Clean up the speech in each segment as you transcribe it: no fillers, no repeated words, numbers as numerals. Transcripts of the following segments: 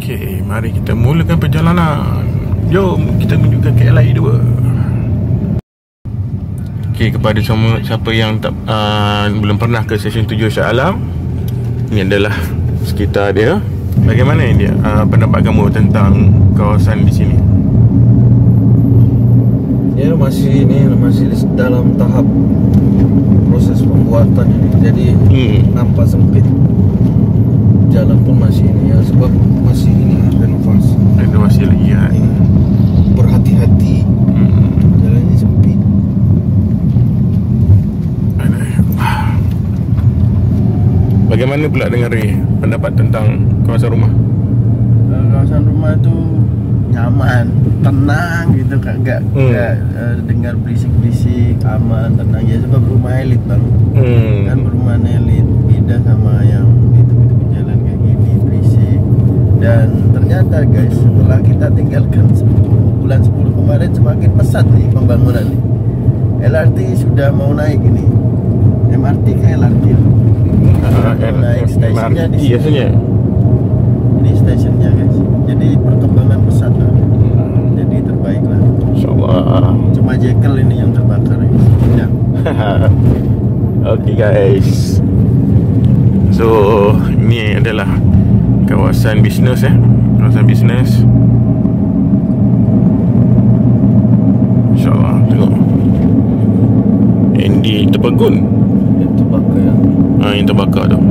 Okey, mari kita mulakan perjalanan. Jom kita menuju ke KLIA 2. Okey, kepada semua siapa yang tak belum pernah ke stesen 7 Shah Alam, ini adalah sekitar dia. Bagaimana dia pendapat kamu tentang kawasan di sini? Ya, masih dalam tahap proses pembuatan ini. Jadi nampak sempit. Jalan pun masih ini ya, sebab masih ini renovasi lagi ya. Berhati-hati. Jalannya sempit. Bagaimana pula dengan Ray pendapat tentang kawasan rumah? Kawasan rumah itu nyaman, tenang gitu, enggak dengar berisik-berisik, aman, tenang ya, sebab rumah elit bang. Kan perumahan elit beda sama yang itu jalan kayak gini berisik. Dan ternyata guys, setelah kita tinggalkan bulan 10 kemarin, semakin pesat nih pembangunan nih. LRT sudah mau naik ini, MRT ke LRT. Naik stasiunnya di sini. Ini stasiunnya guys. Jadi perkembangan pesat lah. Jadi terbaik lah. InsyaAllah. Cuma Jekyll ini yang terbakar ya. Okay guys, so ini adalah kawasan bisnes ya. Kawasan bisnes. InsyaAllah. Tengok Andy terpegun. Yang terbakar ya. Yang terbakar tu.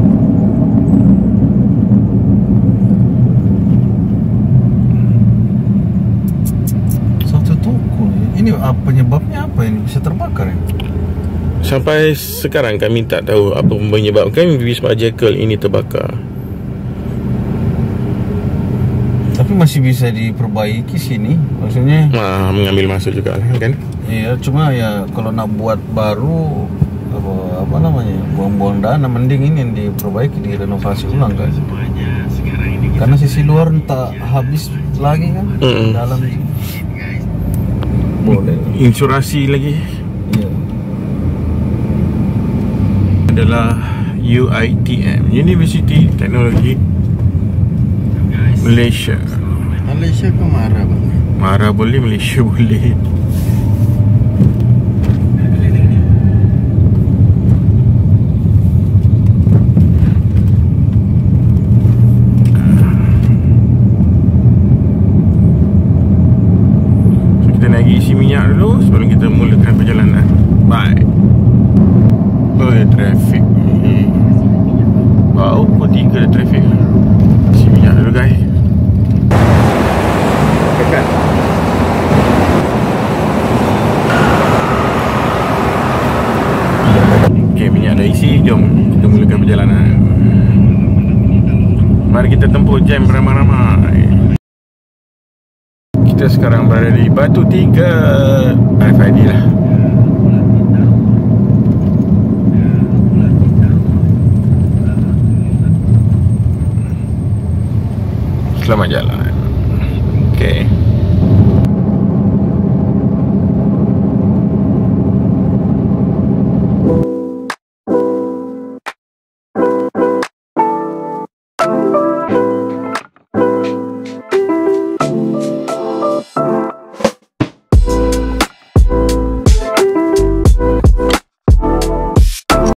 Satu toko ni. Ini penyebabnya apa ini bisa terbakar ya? Sampai sekarang kami tak tahu apa menyebabkan Wisma Jekyll ini terbakar. Tapi masih bisa diperbaiki sini, maksudnya. Mengambil masa juga kan. Iya, cuma ya kalau nak buat baru apa namanya, buang-buang dana, mending ini yang diperbaiki, direnovasi ulang kan. Karena sisi luar tak habis lagi kan. Dalam boleh insurasi lagi. Iya. Adalah UiTM, University Teknologi Malaysia. Malaysia ke marah bang? Marah boleh, Malaysia boleh. So, kita nak isi minyak dulu sebelum kita mulakan perjalanan. Bye. Trafik. Wow, pukul 3 dah trafik. Isi minyak dulu guys. Dekat. Okay, minyak dah isi. Jom kita mulakan perjalanan. Mari kita tempuh jam beramai-ramai. Kita sekarang berada di Batu 3 RFID lah. Selamat jalan. Okay.